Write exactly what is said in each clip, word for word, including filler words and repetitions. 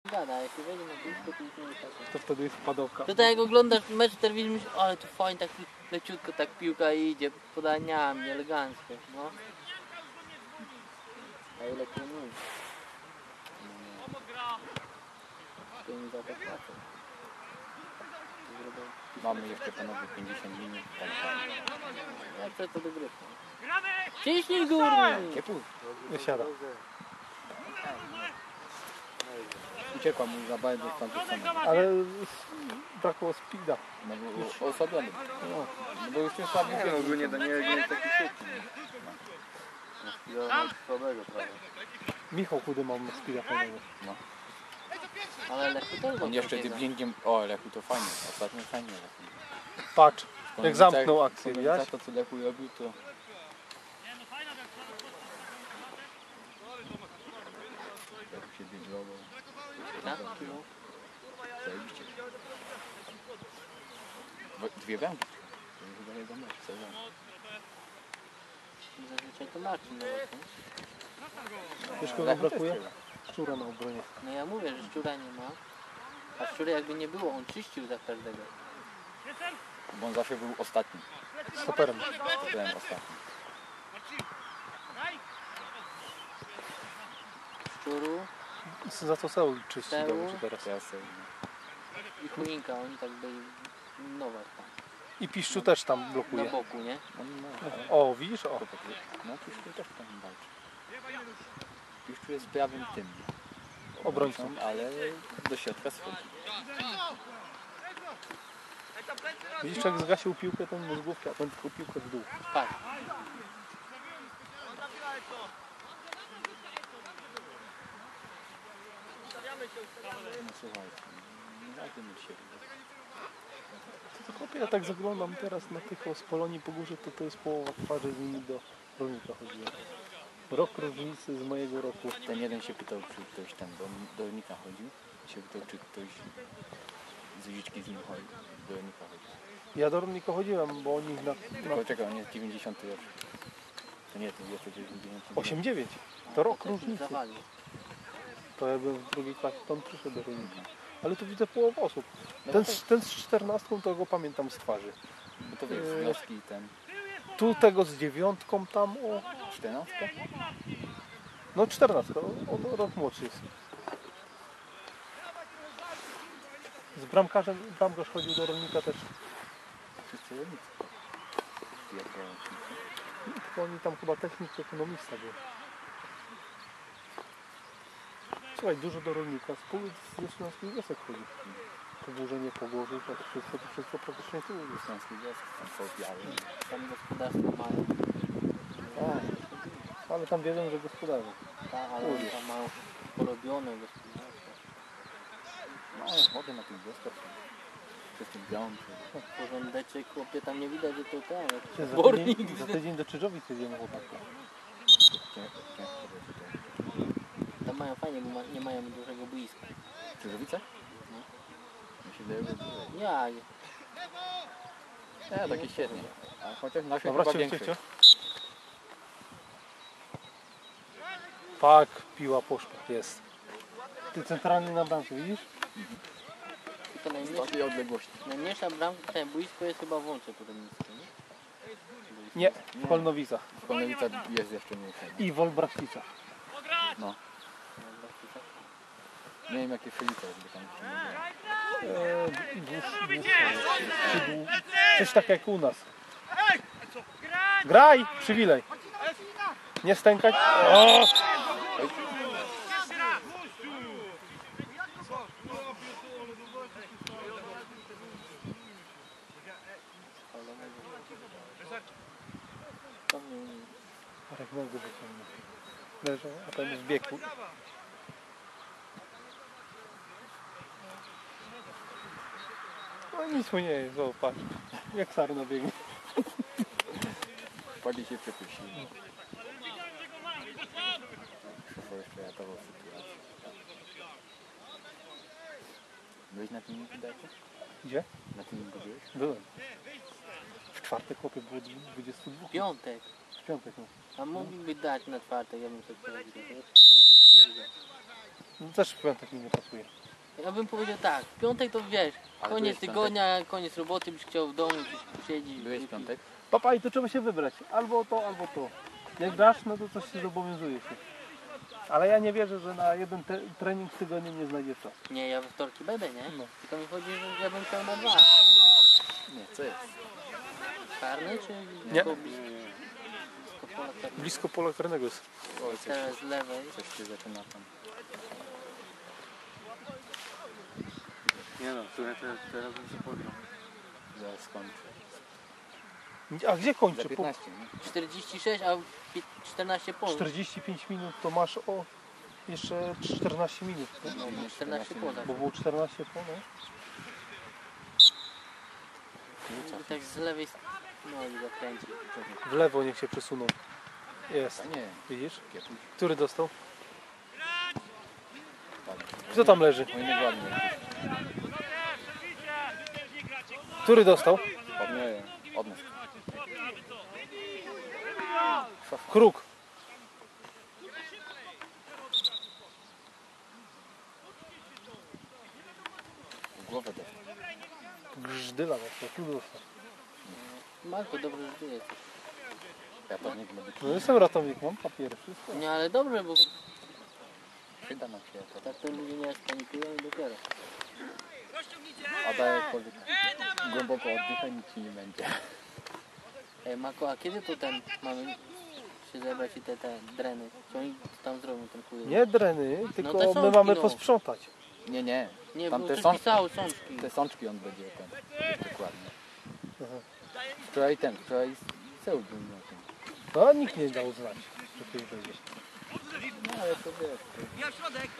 gada, a jak się wejdzie na blisko, to już nie jest tak. To wtedy jest padowka. Tutaj jak oglądasz mecz, to widzisz, myślisz, ale tu fajnie, tak leciutko tak piłka idzie, podaniami, elegancko, no. A ile trenuje? To mi za to płacę. Mamy jeszcze panowie pięćdziesiąt minut. Ja chcę to dogrywkę. Ciśnij górny! Ciepły. Nie siada. Uciekła mu za bardzo w tamtą stronę. Ale brakło speeda. No bo osłabiony. No, no bo już jest słaby. Nie, ogólnie Daniel nie jest taki szybki. No, no słabego prawie. Michał chudy mam na speeda fajnego. No. Ale Lechu też On jeszcze dyblingiem... O, Lechu to fajnie. Ostatnio fajnie Lechu. Patrz, jak zamknął akcję, widać? To co Lechu robił to... Lechu się dyblował. Tak? Zajebiście. Dwie bramki. To jest chyba jego mecz. Zazwyczaj to Marcin na roku. Wiesz kogo brakuje? Szczura na obronie. No ja mówię, że Szczura nie ma. A Szczury jakby nie było, on czyścił za każdego. Bo on zawsze był ostatni. Stoperem. Byłem ostatni. Szczuru Za to Seul czyści Seul. dobrze teraz. Teraz sobie... i Chuninka, oni tak byli Nowak tam. I Piszczu też tam Na blokuje. boku, nie? No, O, widzisz? O. no Piszczu też tam walczy. Piszczu jest prawym tym. Obrońcą. Ale do środka schodzi. Widzisz, jak zgasił piłkę, ten mu z główki, a ten tylko piłkę w dół. Tak. No słuchajcie, nie zajdziemy dzisiaj. To chłopie, ja tak zaglądam teraz na tych z Polonii po górze, to to jest połowa twarzy z nimi do rolnika chodziło. Rok różnicy z mojego roku. Ten jeden się pytał, czy ktoś tam do, do rolnika chodził. Się pytał, czy ktoś z Ziczki z nim chodzi. Do rolnika chodził. Ja do rolnika chodziłem, bo oni na, Tylko na czekaj, on jest dziewięćdziesiąty rok. To nie, to jest dziewięćdziesiąty. osiem dziewięć. To rok Też mi różnicy. zawalił. To ja bym w drugiej klasie, to on przyszedł do rolnika. Ale tu widzę połowę osób. Ten, z- ten z czternastką to go pamiętam z twarzy. No to wiesz, z wioski i ten. Tu tego z dziewiątką tam, o, czternastka? no czternastka, o, o rok młodszy jest. Z bramkarzem, bramkarz chodził do rolnika też. Wszyscy rolnicy. Tylko oni tam chyba technik ekonomista był. Słuchaj, dużo do rolnika, z pół z śląskich wiosek chodzi. Poburzenie pogłowy, to wszystko, to wszystko praktycznie tu jest. Śląski wioski, tam są białe. Tam gospodarstwo mają. A, ale tam wiedzą, że gospodarze. Tak, ale oni tam mają porobione gospodarstwo. No, wody na tych wioskach. Wszyscy białą. Porządeczek, chłopie, tam nie widać, że to ten, Za jak tydzień, bornik. za tydzień do Czyżowic jedziemy chłopaka. Tam mają fajnie, bo ma, nie mają dużego boiska. Krzyżowice? No. Mi się wydaje, że dużo. Ja, Nie, takie średnie. A chociaż nasze Dobra, chyba cię, cię, większe. cię. Tak, piła poszła, jest. Ty centralny na bramce, widzisz? to najmniejsza, Takiej odległości. najmniejsza bramka, ten boisko jest chyba w Łące Porodnickie, nie? Nie, w Kolnowicach W Konowicach jest jeszcze mniejsze. i w Olbrachticach. No. Nie wiem jakie Felipe, jakby tam się nie było. Eee, dłuż, dłuż, coś tak jak u nas. Graj, przywilej. Nie stękać. O! Marek nogę wyciągnął. Leżał, a ten w biegu. No nic mu nie jest, o patrz. Jak sarna biegnie. Pali się przepuścili. Szofor jeszcze ratował sytuację. Byłeś na tym dajcie? Gdzie? Na tym byłeś? Byłem. W czwartek chłopie było dwudziestu dwóch. Piątek. W piątek no. A mogliby dać na czwartek, ja bym sobie powiedział. No, też w piątek mi nie pasuje. Ja bym powiedział tak, w piątek to wiesz, Ale koniec byłeś w tygodnia, koniec roboty, byś chciał w domu gdzieś posiedzieć. Byłeś w wypić. piątek? Papa, i to trzeba się wybrać. Albo to, albo to. Jak grasz, no to coś się zobowiązuje się. Ale ja nie wierzę, że na jeden te trening w tygodniu nie znajdzie czasu. Nie, ja we wtorki będę, nie? No. Tylko mi chodzi, że ja bym chciał na dwa. Nie, co jest? Karny czy Nie. blisko, blisko pola karnego? Blisko pola karnego jest. Oj, coś, Teraz z lewej. coś się zaczyna tam. Nie no, w sumie teraz, teraz bym się podjął. Zaraz skończę. A gdzie Za kończy? Po piętnaście, nie? czterdzieści sześć, a pi- czternaście punktów. czterdzieści pięć minut to masz o jeszcze czternaście minut. Nie? No, czternaście pola. Bo było czternaście po, no. I tak z lewej no i zakręci. W lewo niech się przesuną. Jest. A nie, Widzisz? kiepuś. Który dostał? Tak. Kto tam leży? No i nie ładnie. Który dostał? Nie, od nas. Kruk. W głowę dał. Grzdyla dostał. Tu dostał. Marko, dobrze, że ty jesteś. Ratownik medyczny. No jestem ratownik, mam papiery, wszystko. Nie, ale dobrze, bo Przyda nam się to. tak to ludzie nie spanikują i dopiero. A daje jakkolwiek głęboko oddychaj, nic ci nie będzie. Ej, Marko, a kiedy to ten mamy się zebrać i te, te dreny? Co oni tam zrobią, ten kury? Nie dreny, tylko te my sączki, mamy no. posprzątać. Nie, nie. Nie, Tam bo te tu są- pisało sączki. Te sączki on będzie ten. Dokładnie. Aha. Wczoraj ten, wczoraj Seul był na tym. No nikt nie dał znać, że ty będzie. No ale to wiesz. Ja środek,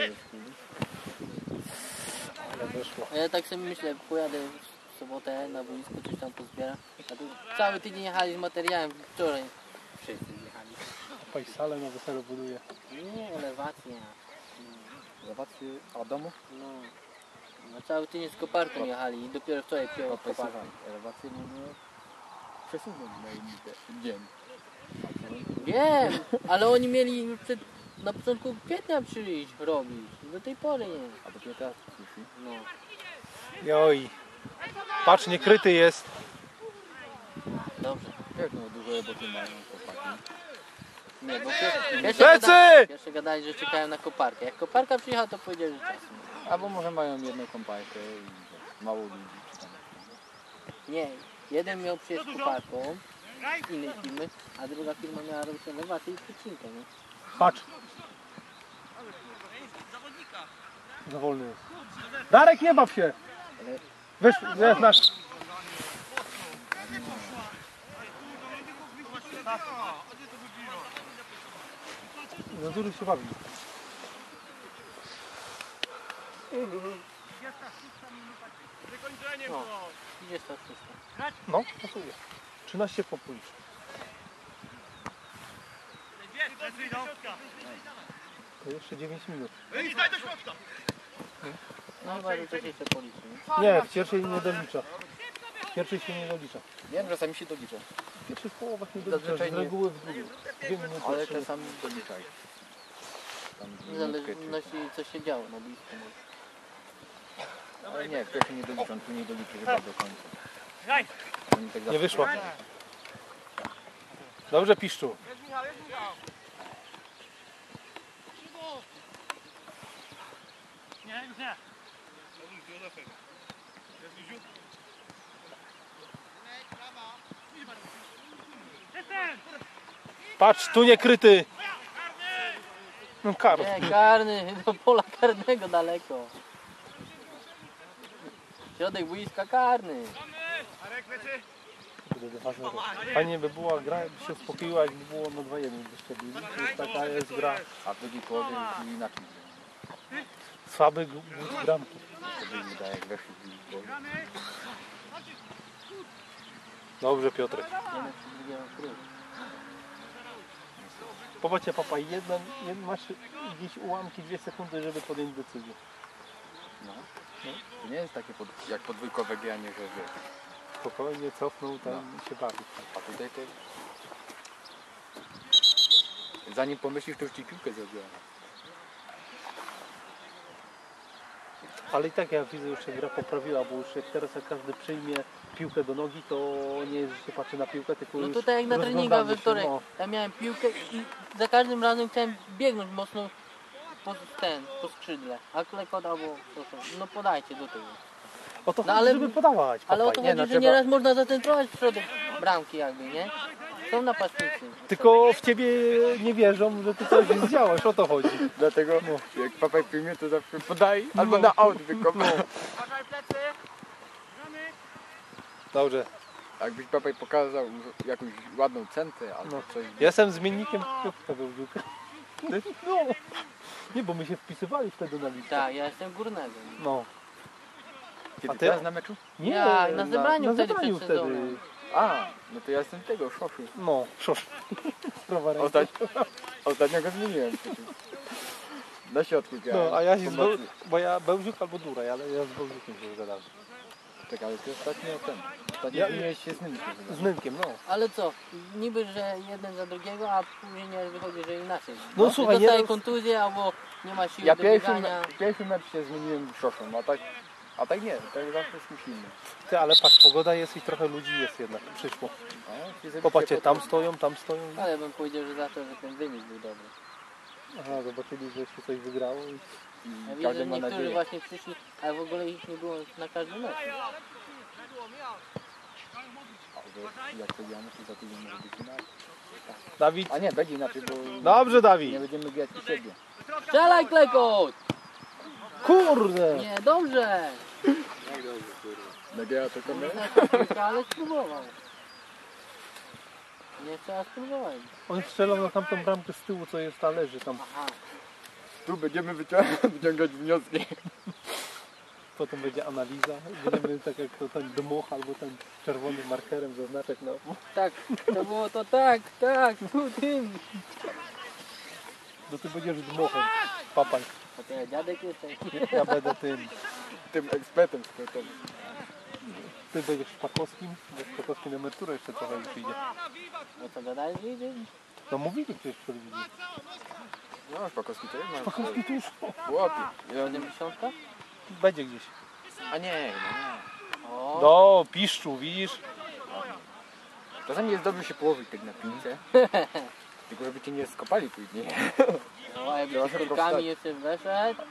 Ale wyszło. A ja tak sobie myślę, pojadę w sobotę na boisku, coś tam pozbieram. A tu cały tydzień jechali z materiałem, wczoraj wszyscy jechali. Paj salę na weselu buduje. Nie, elewacja. Zobaczcie, a domu? No, no cały tydzień z koparką jechali i dopiero wczoraj przyjął koparkę. Słuchaj, elewację mamy przesunąć na inny dzień. Wiem, ale oni mieli przed, na początku kwietnia przyjść robić. Do tej pory nie. A dopiero teraz przyszli. No. Joj. Patrz, niekryty jest. Dobrze. Jak no dużo roboty mają chłopaki. Nie, bo pier, pierwsze, Plecy! gada, pierwsze gadali, że czekają na koparkę. Jak koparka przyjechała, to powiedzieli, że czasu. Albo może mają jedną kompajkę i mało ludzi czy tam. Nie, jeden miał przyjść z koparką z innej firmy, a druga firma miała robić elewację i przecinkę, nie? Patrz. Za wolny jest. Darek, nie baw się. Wiesz, wiesz nasz. Za dużo się bawi. No, dwudziesta szósta. No, pasuje. trzynaście po pół. To jeszcze dziewięć minut. No chyba, że coś jeszcze policzy. Nie, w pierwszej nie dolicza. W pierwszej się nie dolicza. Wiem, że sami się dolicza. W pierwszych połowach nie dolicza, z Zazwyczaj nie. reguły w drugiej. Dwie minuty. Ale trzy. te sami doliczają. Tam W minutkę czy- zależności co się działo na blisku. Ale nie, w pierwszej nie doliczą, tu nie doliczy chyba do końca. Oni tak Nie zawsze wyszła. robią. Dobrze, Piszczu. Patrz, tu niekryty. No karny. Nie, karny, do pola karnego daleko. Środek boiska karny. Fajnie by była gra, jakby się uspokoiła, jakby było na dwa jeden byście byli. To jest taka jest gra. A w drugiej połowie już inaczej. Słaby głód bramki. To by mi daje, jak weszli w głowie. Dobrze, Piotrek. Nie wiem, czy drugiego król. Popatrzcie, papa, jeden, jeden, masz gdzieś ułamki, dwie sekundy, żeby podjąć decyzję. No. To nie jest takie pod, jak podwójkowe granie, że wiesz. Spokojnie cofnął, tam się bawi. A tutaj to... Zanim pomyślisz, to już ci piłkę zrobiła. Ale i tak ja widzę, już się gra poprawiła, bo już jak teraz jak każdy przyjmie piłkę do nogi, to nie jest, że się patrzy na piłkę, tylko No już to tak jak na treningach we rozglądamy się, wtorek. no. Ja miałem piłkę i za każdym razem chciałem biegnąć mocno po ten, po skrzydle. A klekot albo proszę, no podajcie do tyłu. O to No chodzi, ale- żeby podawać. Ale o papaj. to Nie, chodzi, no że trzeba- nieraz można zacentrować w środek bramki jakby, nie? Są napastnicy. Tylko w ciebie nie wierzą, że ty coś zdziałasz, o to chodzi. Dlatego jak papaj przyjmie, to zawsze podaj albo na aut wykopał. Dobrze. Jakbyś papaj pokazał jakąś ładną centę albo No. coś. Ja jestem zmiennikiem Piotrka Bełdziuka. No. Nie, bo my się wpisywali wtedy na listę. Tak, ja jestem górnego. No. Kiedy A ty? teraz na meczu? Nie, Ja, na zebraniu na wtedy zebraniu przed wtedy. sezonem. A, no to ja jestem tego, szoszu. No, szosz. Sprawa ręki. Ostat... Ostatnio go zmieniłem przecież. Na środku grałem. No, a ja się z Beł... Pomocy. bo ja Bełdziuk albo Duraj, ale ja z Bełdziukiem się zgadzam. Czekaj, ale ty ostatnio ten. Ostatnio Ja- zmieniłeś się z Nynkiem. Z Nynkiem, no. Ale co, niby, że jeden za drugiego, a później nie wychodzi, że inaczej. No, Że słuchaj, dostaje nieraz- kontuzję albo nie ma siły Ja do pierwszy, biegania. me- pierwszy mecz się zmieniłem szoszą, a tak, a tak nie, tak zawsze jest kimś innym. Ty, ale patrz, pogoda jest i trochę ludzi jest jednak, przyszło. A, się Popatrzcie, zabicie tam potem- stoją, tam stoją. Ale bym powiedział, że za to, że ten wynik był dobry. Aha, zobaczyli, że się coś wygrało i... Ja i widzę, każdy że ma niektórzy nadzieję. właśnie przyszli, ale w ogóle ich nie było na każdym meczu. A, że jak to gramy, to za tydzień może być inaczej. Dawid? A nie, będzie inaczej, bo Dobrze, Dawid. nie będziemy grać u siebie. Strzelaj, klekot! Kurde! Nie, dobrze! Nagiera to kamerę? Kilka, ale spróbował. Nie trzeba spróbować. On strzelał na tamtą bramkę z tyłu, co jest talerzy tam. Aha. Tu będziemy wycią- wyciągać wnioski. Potem będzie analiza. Będziemy tak jak to ten dmuch albo ten czerwonym markerem zaznaczać na... Tak, to było to tak, tak, tu tym. No ty będziesz dmuchem. Papań. A to ja dziadek jesteś. Ja będę tym. Tym ekspertem sportowym. Ty będziesz Szpakowskim, bo Szpakowski na emeryturę jeszcze trochę już idzie. No co gadałeś, wyjdzie? No mówili przecież w telewizji. No, Szpakowski to jest Szpakowski tu już chłopie. I on... siedemdziesiątka? będzie gdzieś. A nie, no nie. O, No, piszczu, widzisz? Czasami jest dobrze się położyć tak na piłce. Tylko żeby cię nie skopali później. o, jakby Trochę z kurkami powstać. jeszcze weszedł.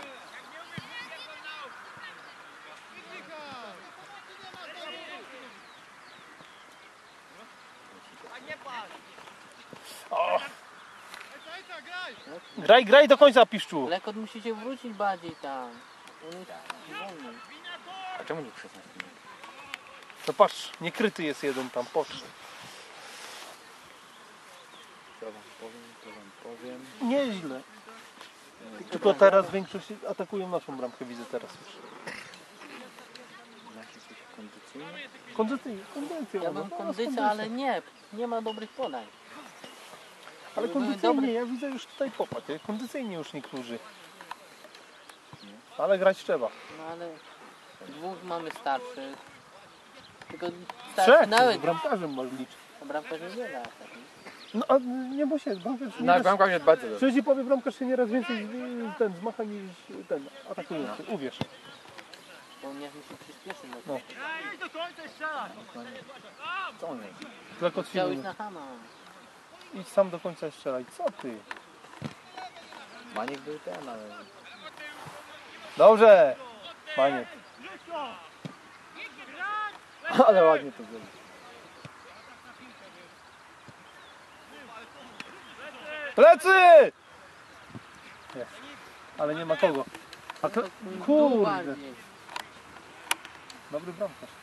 Graj, graj do końca, piszczu. Lekot musicie wrócić bardziej tam. On jest wolny. A czemu nie przez nas nie? No patrz, niekryty jest jeden tam, patrz. Co wam powiem, to wam powiem. Nieźle. Tylko teraz większość atakują naszą bramkę, widzę teraz już. Nasi coś kondycyjni? Kondycyjnie, kondycja. Ja no, bym no, kondycja, kondycja. ale nie, nie ma dobrych podań. Ale Były kondycyjnie, dobre- ja widzę już tutaj popatrz, nie? Kondycyjnie już niektórzy. Ale grać trzeba. No ale dwóch mamy starszych. Tylko Trzech, starszy nawet. nawet Z bramkarzem masz liczyć. a bramkarz nie biega. tak. No a nie, bo się bramkarz się Nasz nieraz... bramkarz jest bardzo dobry. Przecież ci powie, bramkarz się nieraz więcej z- ten zmacha niż ten atakujący, uwierz. Bo on nie musi przyspieszyć. No. No. Co on jest? Tylko Chciał iść ci na Hama. idź sam do końca i strzelaj. Co ty? Maniek był ten, ale... Dobrze! Maniek. Ale ładnie to było. Plecy! Jest. Ale nie ma kogo. A to... To Kurde. bardziej. Dobry bramkarz.